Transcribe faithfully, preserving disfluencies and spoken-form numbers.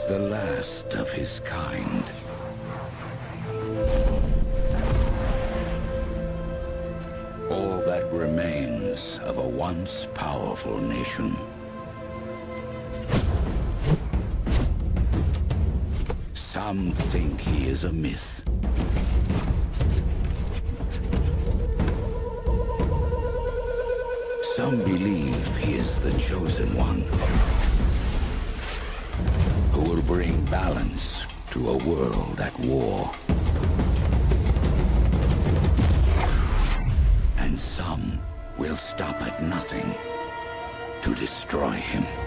the last of his kind. All that remains of a once powerful nation. Some think he is a myth. Some believe he is the chosen one, who will bring balance to a world at war. And some will stop at nothing to destroy him.